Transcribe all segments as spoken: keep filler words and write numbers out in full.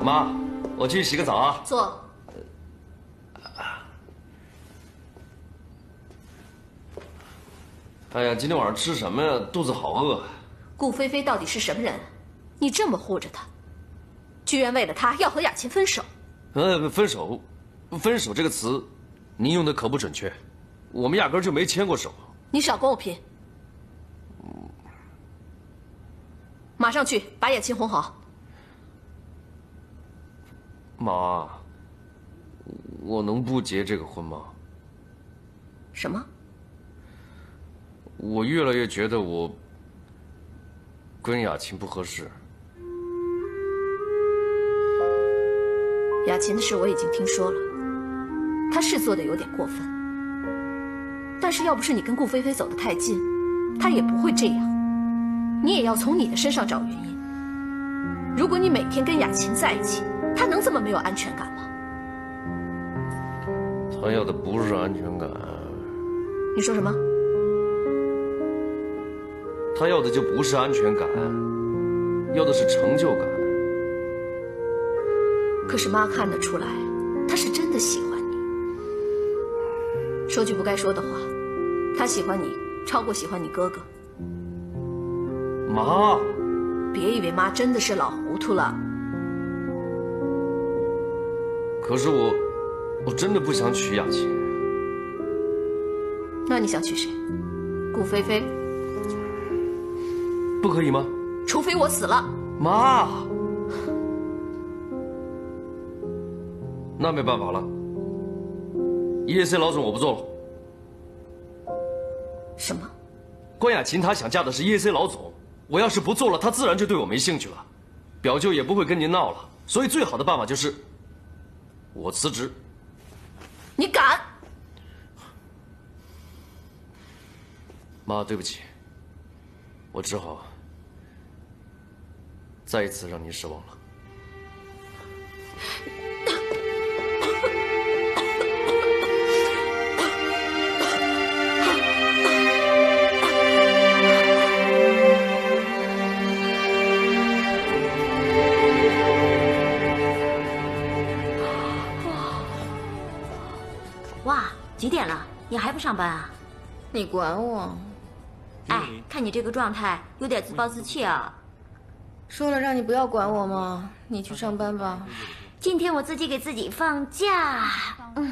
妈，我去洗个澡啊。 坐。 哎呀，今天晚上吃什么呀？肚子好饿。 顾菲菲到底是什么人？你这么护着她，居然为了她要和雅琴分手？ 呃，分手，分手这个词，您用的可不准确。我们压根就没牵过手。 你少跟我拼！马上去把雅琴哄好。 妈，我能不结这个婚吗？ 什么？ 我越来越觉得我跟雅琴不合适。 雅琴的事我已经听说了，她是做的有点过分，但是要不是你跟顾菲菲走得太近，她也不会这样。你也要从你的身上找原因。如果你每天跟雅琴在一起，她能这么没有安全感吗？ 她要的不是安全感。 你说什么？ 她要的就不是安全感，要的是成就感。 可是妈看得出来，她是真的喜欢你。说句不该说的话，她喜欢你超过喜欢你哥哥。 妈， 别以为妈真的是老糊涂了。 可是我，我真的不想娶雅琴。 那你想娶谁？顾菲菲？ 不可以吗？ 除非我死了。 妈，那没办法了。E A C 老总我不做了。 什么？ 关雅琴她想嫁的是 E A C 老总，我要是不做了，她自然就对我没兴趣了，表舅也不会跟您闹了。所以最好的办法就是我辞职。 你敢？ 妈，对不起，我只好再一次让您失望了。 哇，几点了？你还不上班啊？ 你管我？ 哎，看你这个状态，有点自暴自弃啊。 说了让你不要管我吗？你去上班吧。 今天我自己给自己放假。嗯。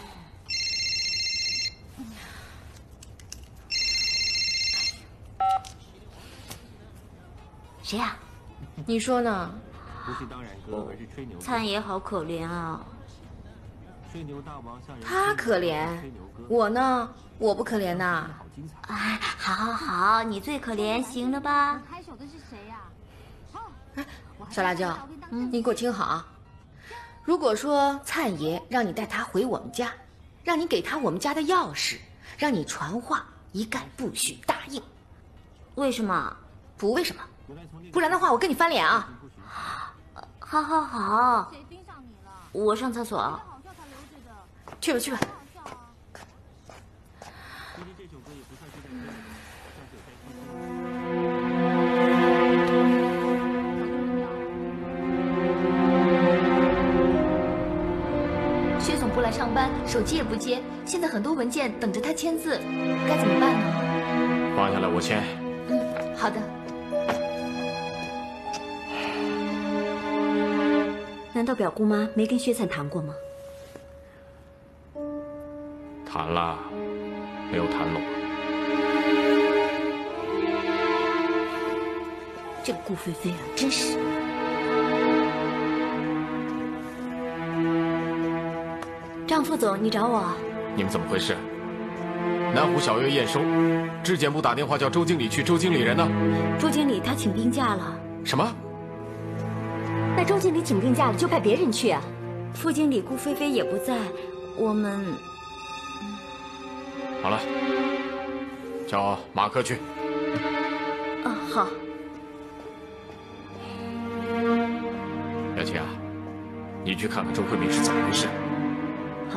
谁呀？ 你说呢？ 不是当然哥，而是吹牛。 灿爷好可怜啊。 吹牛大王向人。 他可怜，我呢？我不可怜呐。 哎，好，好，好，你最可怜，行了吧？ 开手的是谁呀？ 哎，小辣椒，嗯，你给我听好啊！如果说灿爷让你带他回我们家，让你给他我们家的钥匙，让你传话，一概不许答应。 为什么？ 不为什么，不然的话我跟你翻脸啊！ 好，好，好。我上厕所。 去吧，去吧。 薛总不来上班，手机也不接，现在很多文件等着他签字，该怎么办呢？ 放下来，我签。 嗯，好的。 难道表姑妈没跟薛灿谈过吗？ 谈了，没有谈拢。 这个顾菲菲啊，真是。张副总，你找我？ 你们怎么回事？南湖小月验收，质检部打电话叫周经理去，周经理人呢？ 周经理他请病假了。 什么？ 那周经理请病假了，就派别人去啊。副经理顾菲菲也不在，我们。 好了，叫马克去。 啊，好。 雅琴啊，你去看看周慧敏是怎么回事。 好。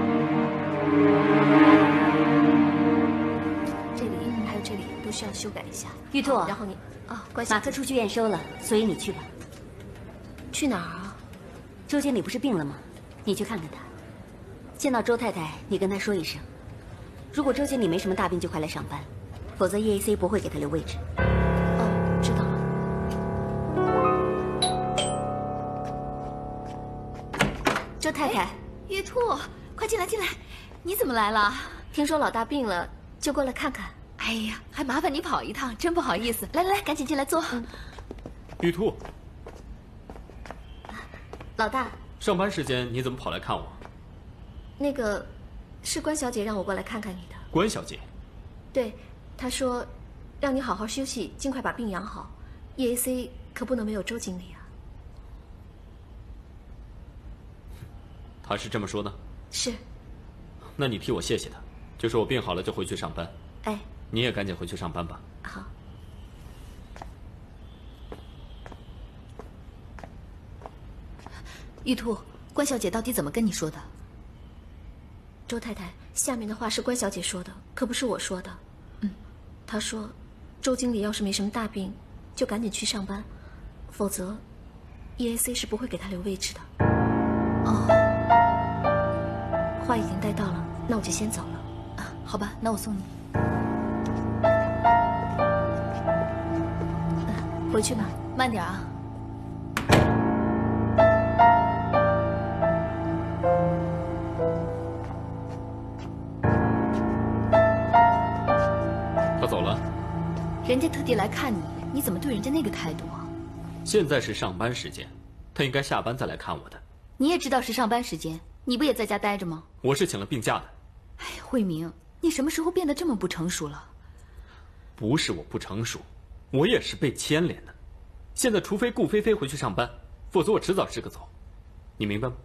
这里还有这里都需要修改一下。 一下。 玉兔， 然后你啊，关小姐马克出去验收了，所以你去吧。 去哪儿啊？ 周经理不是病了吗？你去看看他。见到周太太，你跟她说一声，如果周经理没什么大病，就快来上班，否则 E A C 不会给他留位置。 哦，知道了。周太太， 玉兔，快进来进来，你怎么来了？ 听说老大病了，就过来看看。 哎呀，还麻烦你跑一趟，真不好意思。来来来，赶紧进来坐。嗯、 玉兔， 老大， 上班时间你怎么跑来看我？ 那个，是关小姐让我过来看看你的。 关小姐？ 对，她说，让你好好休息，尽快把病养好。E A C 可不能没有周经理啊。 她是这么说的？ 是。 那你替我谢谢她，就说我病好了就回去上班。 哎。 你也赶紧回去上班吧。 好。 玉兔，关小姐到底怎么跟你说的？ 周太太，下面的话是关小姐说的，可不是我说的。 嗯， 她说，周经理要是没什么大病，就赶紧去上班，否则 E A C 是不会给他留位置的。 哦， 话已经带到了，那我就先走了。 啊，好吧，那我送你。 回去吧， 慢点啊。 他走了。 人家特地来看你，你怎么对人家那个态度啊？ 现在是上班时间，他应该下班再来看我的。 你也知道是上班时间，你不也在家待着吗？ 我是请了病假的。 哎呀，慧明，你什么时候变得这么不成熟了？ 不是我不成熟，我也是被牵连的。现在除非顾菲菲回去上班，否则我迟早是个走，你明白吗？